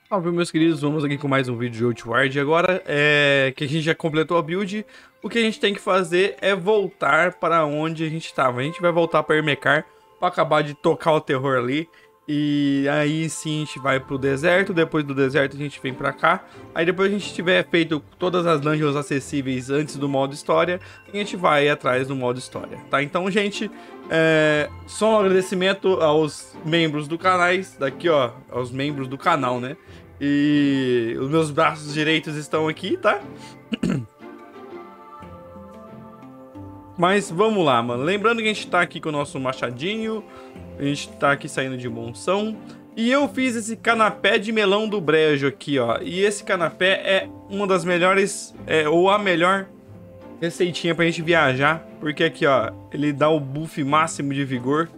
Salve, meus queridos, vamos aqui com mais um vídeo de Outward. Agora, que a gente já completou a build, o que a gente tem que fazer é voltar para onde a gente estava. A gente vai voltar para Ermecar para acabar de tocar o terror ali. E aí sim a gente vai pro deserto, depois do deserto a gente vem pra cá. Aí depois a gente tiver feito todas as dungeons acessíveis antes do modo história, a gente vai atrás do modo história, tá? Então, gente, só um agradecimento aos membros do canais, daqui ó, aos membros do canal, né? E os meus braços direitos estão aqui, tá? Mas vamos lá, mano. Lembrando que a gente tá aqui com o nosso machadinho. A gente tá aqui saindo de monção. E eu fiz esse canapé de melão do brejo aqui, ó. E esse canapé é uma das melhores, ou a melhor receitinha pra gente viajar. Porque aqui, ó, ele dá o buff máximo de vigor.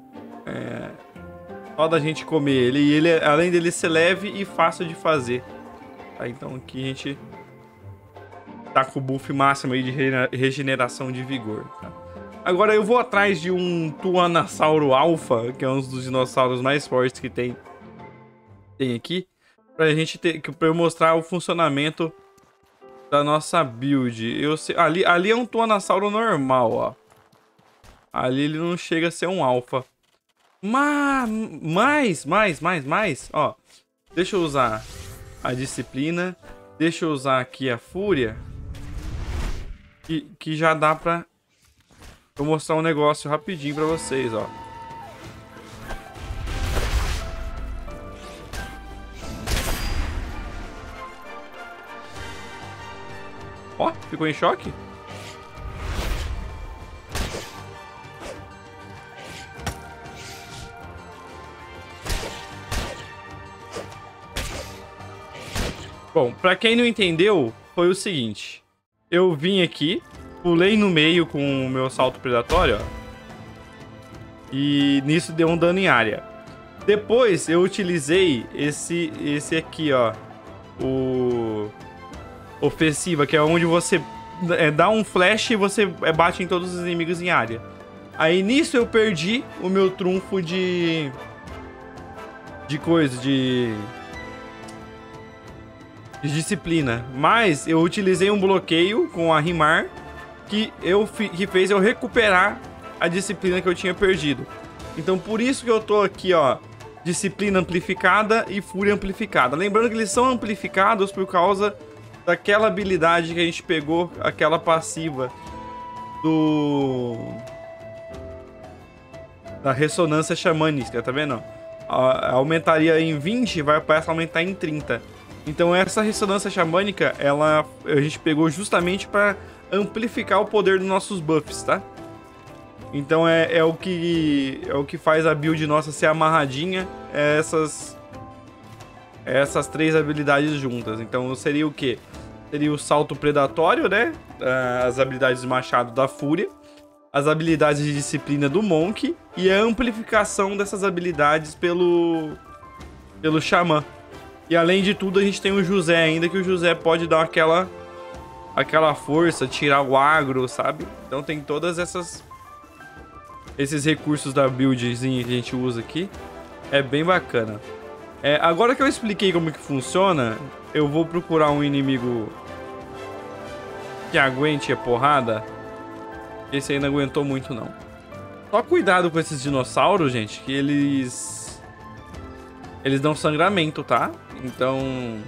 Só da gente comer ele. E ele, além dele ser leve e fácil de fazer. Tá, então aqui a gente tá com o buff máximo aí de regeneração de vigor, tá? Agora eu vou atrás de um Tuanasauro Alpha, que é um dos dinossauros mais fortes que tem aqui, pra eu mostrar o funcionamento da nossa build. Ali é um Tuanasauro normal, ó. Ali ele não chega a ser um Alpha. Mais, ó. Deixa eu usar a disciplina. Deixa eu usar aqui a fúria. Que já dá pra eu mostrar um negócio rapidinho pra vocês, ó. Ó, ficou em choque? Bom, pra quem não entendeu, foi o seguinte. Eu vim aqui, pulei no meio com o meu salto predatório, ó. E nisso deu um dano em área. Depois eu utilizei esse aqui, ó. O ofensiva, que é onde você dá um flash e você bate em todos os inimigos em área. Aí nisso eu perdi o meu trunfo de disciplina, mas eu utilizei um bloqueio com a Rimar que fez eu recuperar a disciplina que eu tinha perdido. Então por isso que eu tô aqui, ó, disciplina amplificada e fúria amplificada. Lembrando que eles são amplificados por causa daquela habilidade que a gente pegou, aquela passiva da ressonância xamânica, tá vendo? Aumentaria em 20, vai passar a aumentar em 30. Então essa ressonância xamânica, a gente pegou justamente para amplificar o poder dos nossos buffs, tá? Então é o que faz a build nossa ser amarradinha, essas três habilidades juntas. Então seria o quê? Seria o salto predatório, né? As habilidades de machado da fúria, as habilidades de disciplina do Monk e a amplificação dessas habilidades pelo xamã. E além de tudo, a gente tem o José ainda, que o José pode dar aquela força, tirar o agro, sabe? Então tem todas esses recursos da buildzinha que a gente usa aqui. É bem bacana. Agora que eu expliquei como que funciona, eu vou procurar um inimigo que aguente a porrada. Esse aí não aguentou muito, não. Só cuidado com esses dinossauros, gente, que eles dão sangramento, tá? Então,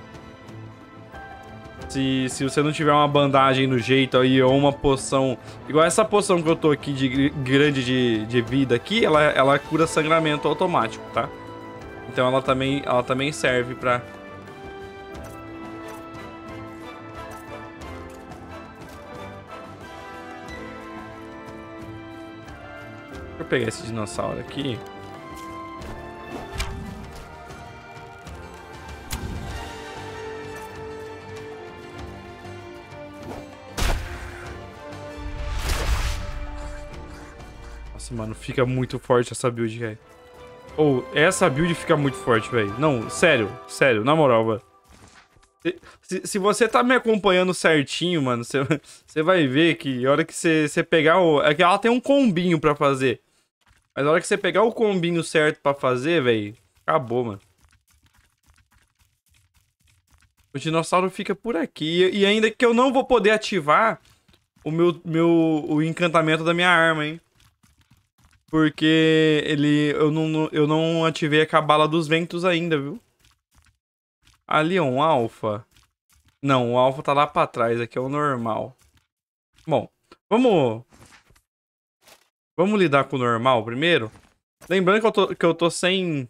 se você não tiver uma bandagem no jeito aí ou uma poção, igual essa poção que eu tô aqui de grande de vida aqui, ela cura sangramento automático, tá? Então ela também serve pra... Deixa eu pegar esse dinossauro aqui. Nossa, mano, fica muito forte essa build, velho. Essa build fica muito forte, velho. Não, sério, na moral, mano. Se você tá me acompanhando certinho, mano, você vai ver que a hora que você pegar é que ela tem um combinho pra fazer. Mas a hora que você pegar o combinho certo pra fazer, velho, acabou, mano. O dinossauro fica por aqui. E ainda que eu não vou poder ativar o encantamento da minha arma, hein? Porque eu não ativei a Cabala dos Ventos ainda, viu? Ali é um alfa. Não, o alfa tá lá pra trás. Aqui é o normal. Bom, vamos lidar com o normal primeiro. Lembrando que eu tô sem...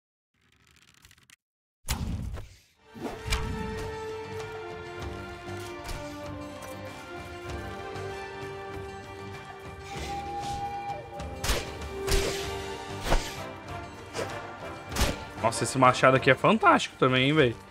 Nossa, esse machado aqui é fantástico também, hein, velho.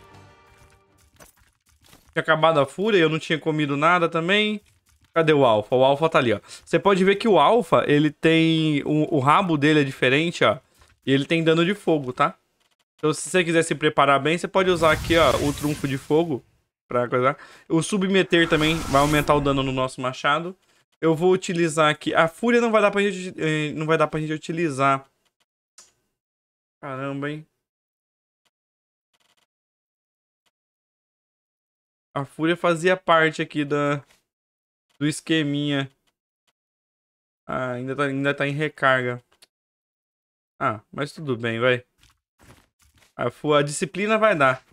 Tinha acabado a fúria, eu não tinha comido nada também. Cadê o alfa? O alfa tá ali, ó. Você pode ver que o alfa, ele tem... O rabo dele é diferente, ó. E ele tem dano de fogo, tá? Então, se você quiser se preparar bem, você pode usar aqui, ó, o trunfo de fogo. Pra coisar. O submeter também vai aumentar o dano no nosso machado. Eu vou utilizar aqui... A fúria não vai dar pra gente, não vai dar pra gente utilizar. Caramba, hein? A fúria fazia parte aqui do esqueminha. Ah, ainda tá em recarga. Ah, mas tudo bem, vai. A disciplina vai dar.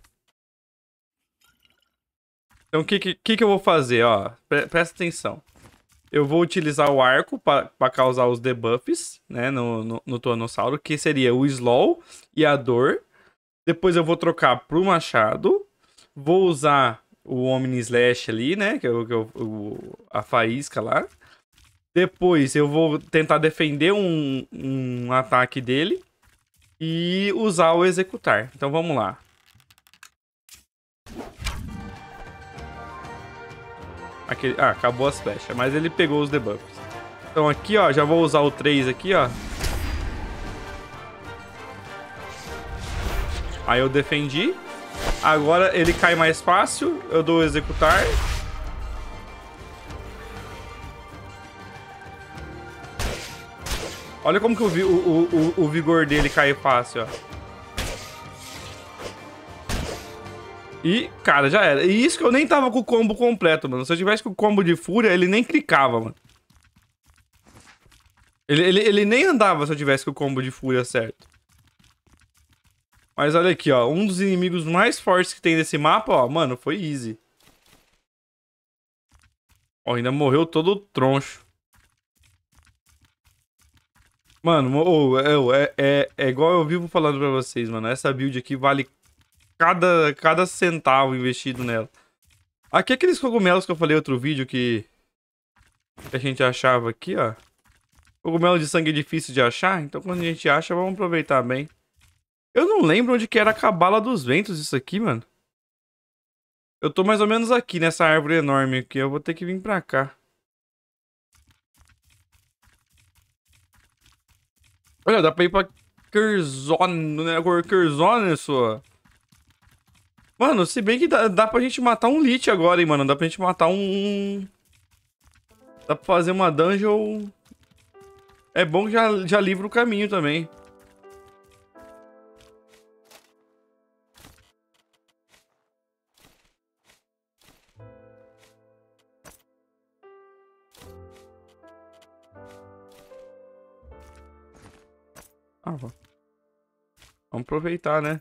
Então, o que eu vou fazer, ó? Presta atenção. Eu vou utilizar o arco para causar os debuffs, né, no Tonossauro, que seria o Slow e a dor. Depois eu vou trocar pro machado. Vou usar o Omni Slash ali, né, que é a faísca lá. Depois eu vou tentar defender um ataque dele e usar o executar. Então vamos lá. Acabou as flechas, mas ele pegou os debuffs. Então aqui, ó, já vou usar o 3 aqui, ó. Aí eu defendi. Agora ele cai mais fácil. Eu dou o executar. Olha como que o vigor dele cai fácil, ó. E, cara, já era. E isso que eu nem tava com o combo completo, mano. Se eu tivesse com o combo de fúria, ele nem clicava, mano. Ele nem andava se eu tivesse com o combo de fúria certo. Mas olha aqui, ó. Um dos inimigos mais fortes que tem nesse mapa, ó. Mano, foi easy. Ó, ainda morreu todo troncho. Mano, é igual eu vivo falando pra vocês, mano. Essa build aqui vale cada centavo investido nela. Aqui aqueles cogumelos que eu falei em outro vídeo que a gente achava aqui, ó. Cogumelo de sangue é difícil de achar, então quando a gente acha, vamos aproveitar bem. Eu não lembro onde que era a Cabala dos Ventos isso aqui, mano. Eu tô mais ou menos aqui, nessa árvore enorme aqui. Eu vou ter que vir pra cá. Olha, dá pra ir pra Curzon, né? Curzon, só. Mano, se bem que dá pra gente matar um Lich agora, hein, mano. Dá pra gente matar um... Dá pra fazer uma dungeon... É bom que já livra o caminho também. Vamos aproveitar, né?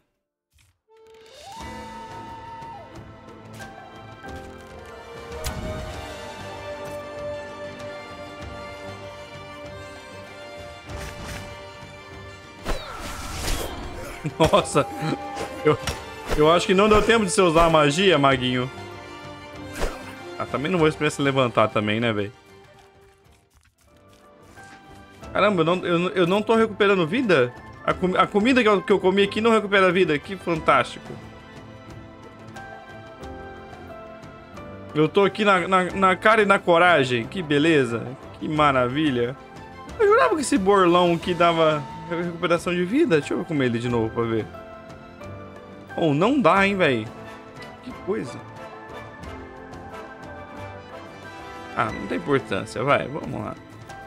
Nossa, eu acho que não deu tempo de você usar a magia, maguinho. Ah, também não vou esperar se levantar também, né, velho? Caramba, eu não tô recuperando vida? A comida que eu comi aqui não recupera vida. Que fantástico. Eu tô aqui na cara e na coragem. Que beleza. Que maravilha. Eu jurava que esse borlão aqui dava recuperação de vida. Deixa eu comer ele de novo pra ver. Oh, não dá, hein, velho. Que coisa. Ah, não tem importância. Vai, vamos lá.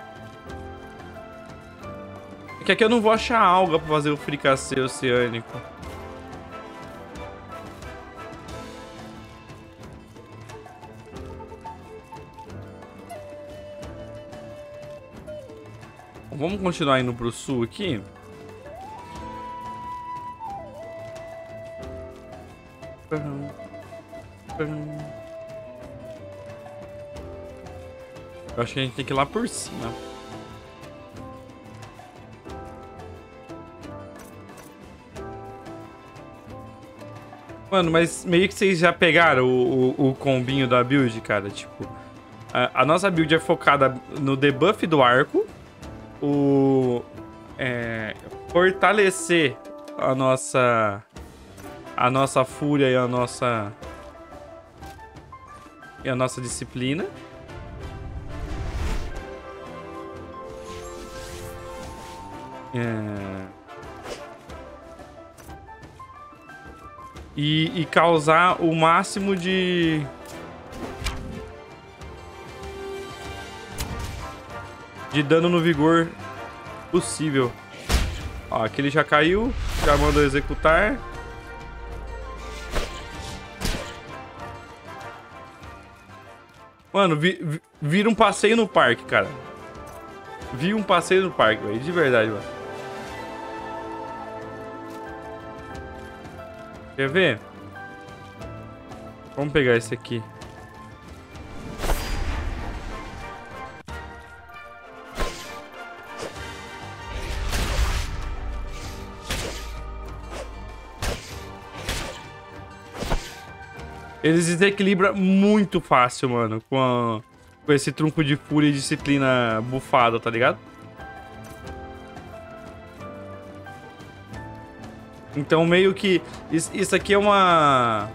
É que aqui eu não vou achar alga pra fazer o fricassê oceânico. vamos continuar indo pro sul aqui. Eu acho que a gente tem que ir lá por cima. Mano, mas meio que vocês já pegaram o combinho da build, cara. Tipo, a nossa build é focada no debuff do arco. Fortalecer a nossa fúria e a nossa disciplina. E causar o máximo de dano no vigor possível. Ó, aquele já caiu, já mandou executar. Mano, vira um passeio no parque, cara. Vi um passeio no parque, velho, de verdade, mano. Quer ver? Vamos pegar esse aqui. Eles desequilibram muito fácil, mano, com esse trunco de fúria e disciplina bufada, tá ligado? Então meio que isso aqui é uma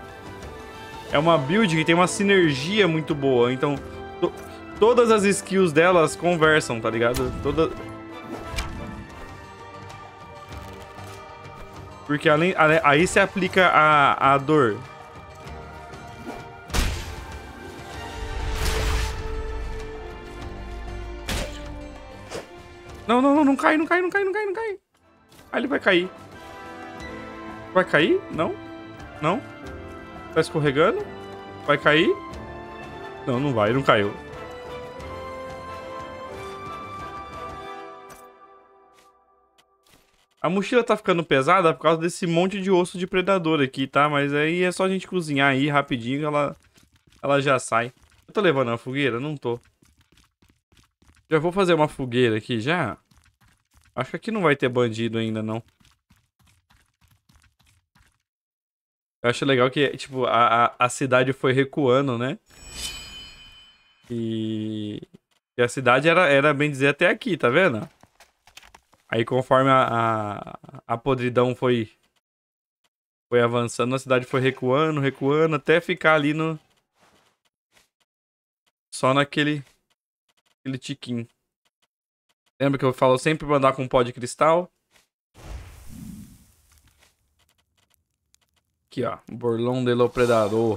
build que tem uma sinergia muito boa. Então todas as skills delas conversam, tá ligado? Porque aí você aplica a dor. Não cai. Aí ele vai cair. Vai cair? Não. Não. Tá escorregando? Vai cair? Não, não vai, não caiu. A mochila tá ficando pesada por causa desse monte de osso de predador aqui, tá? Mas aí é só a gente cozinhar aí rapidinho que ela já sai. Eu tô levando uma fogueira? Não tô. Já vou fazer uma fogueira aqui já. Acho que aqui não vai ter bandido ainda, não. Eu acho legal que, tipo, a cidade foi recuando, né? E a cidade era, bem dizer, até aqui, tá vendo? Aí conforme a podridão foi avançando, a cidade foi recuando, até ficar ali no... Só naquele tiquinho. Lembra que eu falo sempre pra andar com pó de cristal? Aqui, ó. Borlão de lo Predador.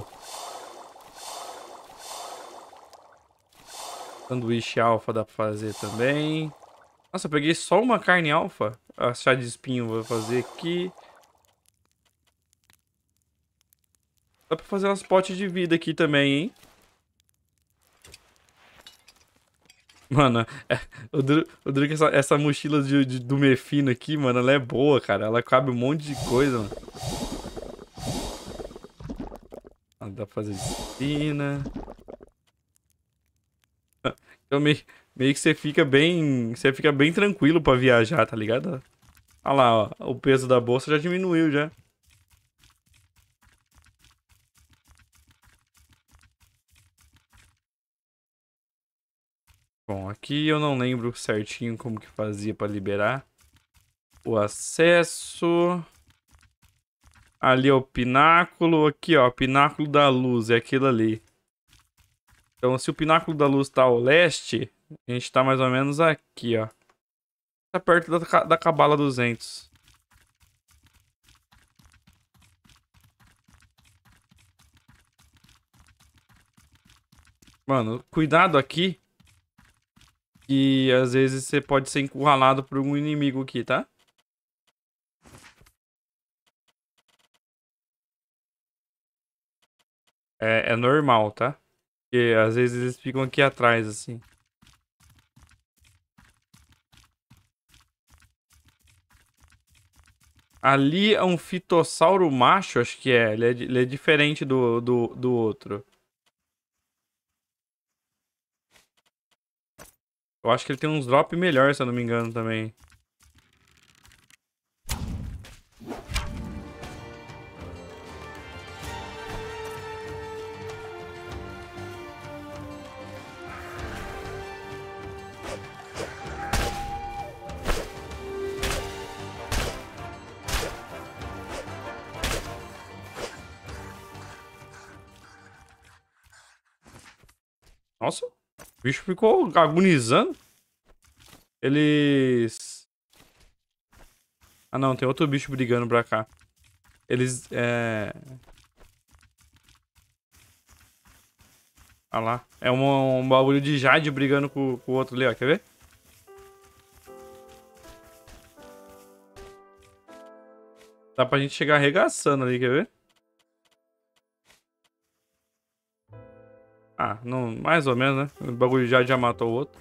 Sanduíche alfa dá pra fazer também. Nossa, eu peguei só uma carne alfa. A chá de espinho vou fazer aqui. Dá pra fazer umas potes de vida aqui também, hein? Mano, o duro que essa mochila do Mefino aqui, mano, ela é boa, cara. Ela cabe um monte de coisa, mano. Dá pra fazer disciplina. Então meio que você fica bem tranquilo pra viajar, tá ligado? Olha lá, ó, o peso da bolsa já diminuiu já. Bom, aqui eu não lembro certinho como que fazia pra liberar o acesso. Ali é o pináculo, aqui ó, pináculo da luz, é aquilo ali. Então se o pináculo da luz tá ao leste, a gente tá mais ou menos aqui, ó. Tá perto da Cabala 200. Mano, cuidado aqui. Que às vezes você pode ser encurralado por um inimigo aqui, tá? É normal, tá? Porque às vezes eles ficam aqui atrás, assim. Ali é um fitossauro macho, acho que é. Ele é diferente do outro. Eu acho que ele tem uns drop melhor, se eu não me engano, também. Nossa, o bicho ficou agonizando. Eles... Ah, não, tem outro bicho brigando pra cá. Eles, Ah lá. É um bagulho de Jade brigando com o outro ali, ó. Quer ver? Dá pra gente chegar arregaçando ali, quer ver? Ah, não, mais ou menos, né? O bagulho de Jade já matou o outro.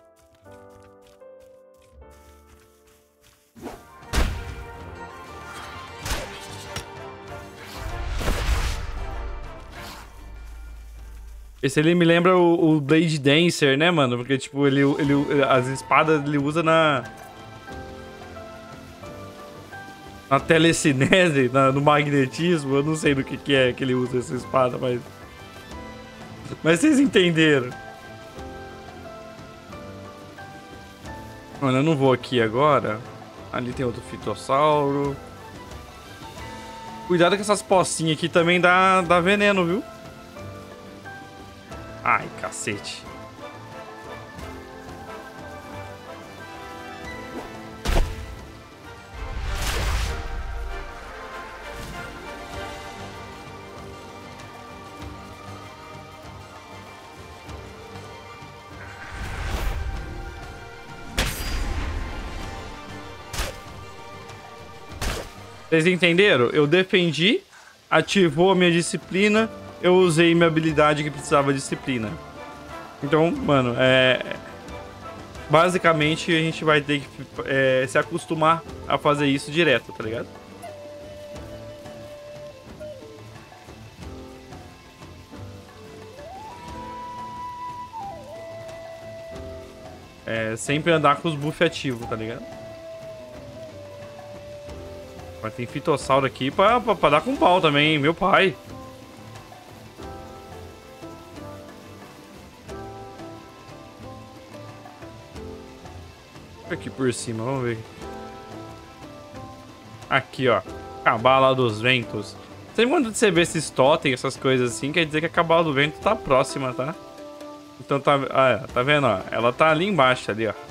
Esse ele me lembra o Blade Dancer, né, mano? Porque, tipo, as espadas ele usa na telecinese, no magnetismo. Eu não sei do que é que ele usa essa espada, mas... Mas vocês entenderam. Mano, eu não vou aqui agora. Ali tem outro fitossauro. Cuidado com essas pocinhas aqui, também dá veneno, viu? Ai, cacete. Vocês entenderam? Eu defendi, ativou a minha disciplina, eu usei minha habilidade que precisava de disciplina. Então, mano, basicamente a gente vai ter que se acostumar a fazer isso direto, tá ligado? É sempre andar com os buffs ativos, tá ligado? Mas tem fitossauro aqui pra dar com pau também, meu pai. Aqui por cima, vamos ver. Aqui, ó. Cabala dos Ventos. Sempre quando você vê esses totem, essas coisas assim, quer dizer que a Cabala do Vento tá próxima, tá? Então tá vendo, ó? Ela tá ali embaixo, ali, ó.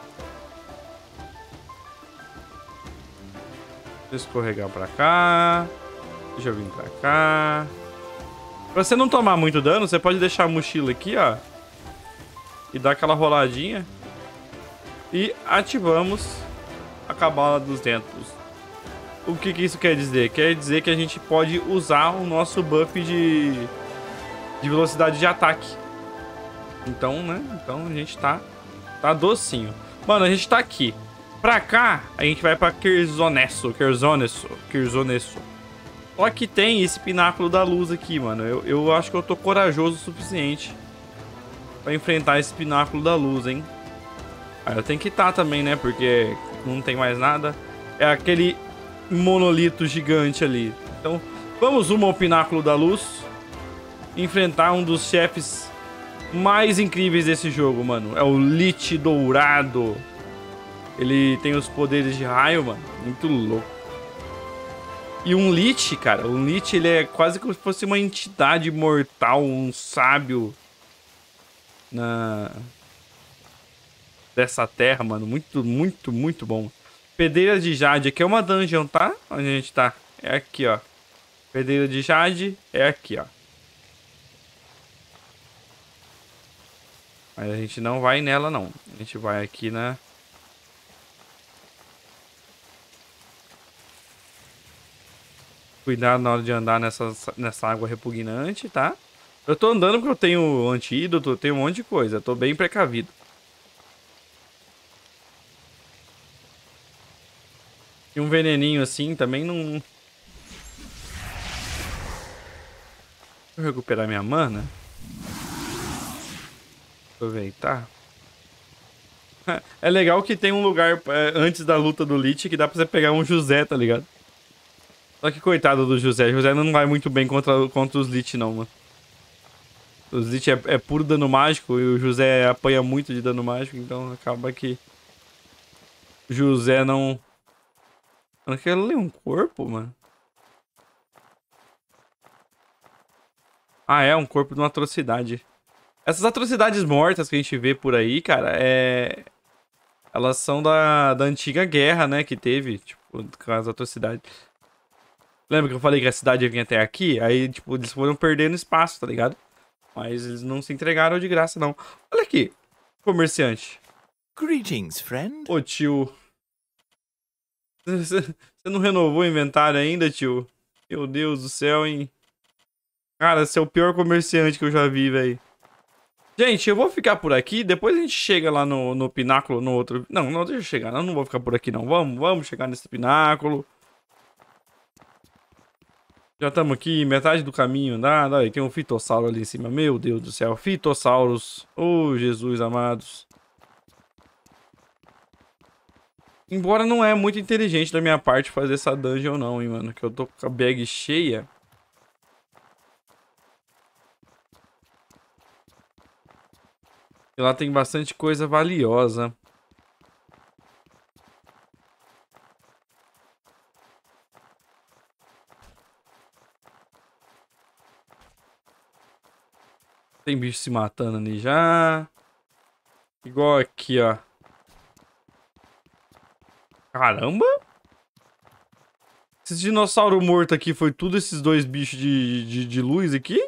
Deixa eu escorregar pra cá. Deixa eu vir pra cá. Pra você não tomar muito dano, você pode deixar a mochila aqui, ó. E dar aquela roladinha. E ativamos a Cabala dos Ventos. O que isso quer dizer? Quer dizer que a gente pode usar o nosso buff de velocidade de ataque. Então, né? Então a gente tá docinho. Mano, a gente tá aqui. Pra cá, a gente vai pra Curzonessa. Só que tem esse pináculo da luz aqui, mano. Eu acho que eu tô corajoso o suficiente pra enfrentar esse pináculo da luz, hein? Ah, eu tenho que estar também, né? Porque não tem mais nada. É aquele monolito gigante ali. Então, vamos rumo ao pináculo da luz. Enfrentar um dos chefes mais incríveis desse jogo, mano. É o Lich Dourado. Ele tem os poderes de raio, mano. Muito louco. E um Lich, cara. Um Lich, ele é quase como se fosse uma entidade mortal. Um sábio dessa terra, mano. Muito, muito, muito bom. Pedreira de Jade. Aqui é uma dungeon, tá? Onde a gente tá? É aqui, ó. Pedreira de Jade é aqui, ó. Mas a gente não vai nela, não. A gente vai aqui na... Cuidado na hora de andar nessa água repugnante, tá? Eu tô andando porque eu tenho antídoto, eu tenho um monte de coisa. Eu tô bem precavido. E um veneninho assim também não... Deixa eu recuperar minha mana. Aproveitar. É legal que tem um lugar antes da luta do Lich que dá pra você pegar um José, tá ligado? Só que coitado do José. José não vai muito bem contra os Lich, não, mano. Os Lich é puro dano mágico e o José apanha muito de dano mágico, então acaba que o José não... Aquilo ali é um corpo, mano? Ah, é um corpo de uma atrocidade. Essas atrocidades mortas que a gente vê por aí, cara, elas são da antiga guerra, né, que teve, tipo, com as atrocidades. Lembra que eu falei que a cidade vinha até aqui? Aí, tipo, eles foram perdendo espaço, tá ligado? Mas eles não se entregaram de graça, não. Olha aqui, comerciante. Greetings, friend. Ô, tio. Você não renovou o inventário ainda, tio? Meu Deus do céu, hein? Cara, você é o pior comerciante que eu já vi, velho. Gente, eu vou ficar por aqui. Depois a gente chega lá no pináculo, no outro... Não, deixa eu chegar. Eu não vou ficar por aqui, não. Vamos chegar nesse pináculo. Já estamos aqui, metade do caminho andado. Aí tem um fitossauro ali em cima. Meu Deus do céu. Fitossauros. Oh, Jesus amados. Embora não é muito inteligente da minha parte fazer essa dungeon não, hein, mano. Que eu tô com a bag cheia. E lá tem bastante coisa valiosa. Tem bicho se matando ali já. Igual aqui, ó. Caramba! Esse dinossauro morto aqui foi tudo esses dois bichos de luz aqui?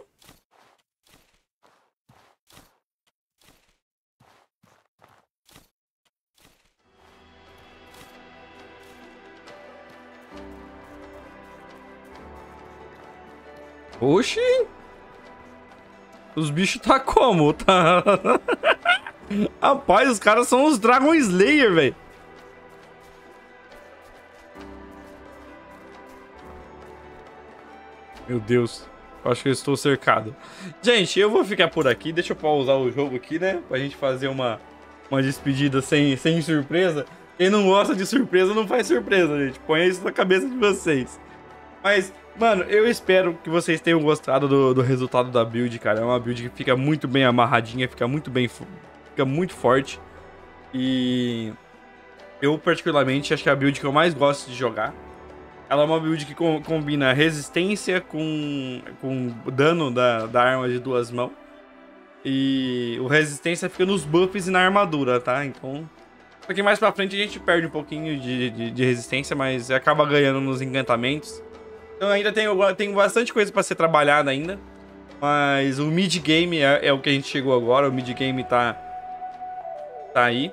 Oxi! Os bichos tá como? Tá... Rapaz, os caras são os Dragon Slayer, velho. Meu Deus. Eu acho que eu estou cercado. Gente, eu vou ficar por aqui. Deixa eu pausar o jogo aqui, né? Pra gente fazer uma despedida sem surpresa. Quem não gosta de surpresa, não faz surpresa, gente. Põe isso na cabeça de vocês. Mas, mano, eu espero que vocês tenham gostado do resultado da build, cara. É uma build que fica muito bem amarradinha, fica muito forte. E eu, particularmente, acho que é a build que eu mais gosto de jogar. Ela é uma build que combina resistência com dano da arma de duas mãos. E o resistência fica nos buffs e na armadura, tá? Então, aqui mais pra frente a gente perde um pouquinho de resistência, mas acaba ganhando nos encantamentos. Então ainda tem bastante coisa pra ser trabalhada ainda. Mas o mid-game é o que a gente chegou agora. O mid-game tá aí.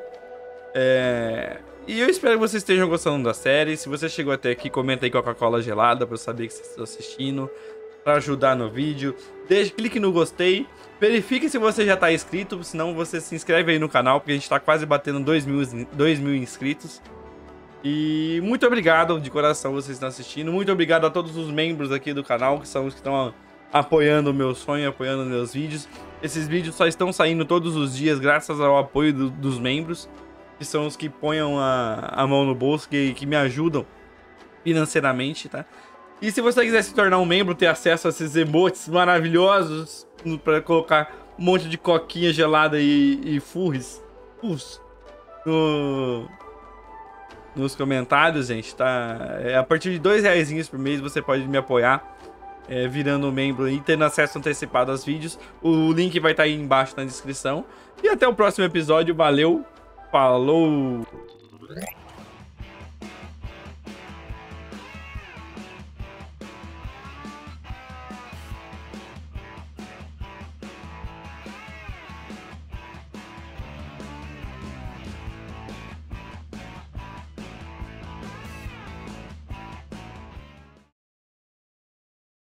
E eu espero que vocês estejam gostando da série. Se você chegou até aqui, comenta aí Coca-Cola gelada pra eu saber que vocês estão assistindo. Pra ajudar no vídeo. Clique no gostei. Verifique se você já tá inscrito. Senão você se inscreve aí no canal, porque a gente tá quase batendo 2 mil inscritos. E muito obrigado de coração vocês estão assistindo. Muito obrigado a todos os membros aqui do canal, que são os que estão apoiando o meu sonho, apoiando meus vídeos. Esses vídeos só estão saindo todos os dias graças ao apoio dos membros, que são os que põem a mão no bolso, que me ajudam financeiramente, tá? E se você quiser se tornar um membro, ter acesso a esses emotes maravilhosos, para colocar um monte de coquinha gelada e furries nos comentários, gente, tá? A partir de R$2 por mês você pode me apoiar, virando membro e tendo acesso antecipado aos vídeos. O link vai estar aí embaixo na descrição. E até o próximo episódio. Valeu, falou!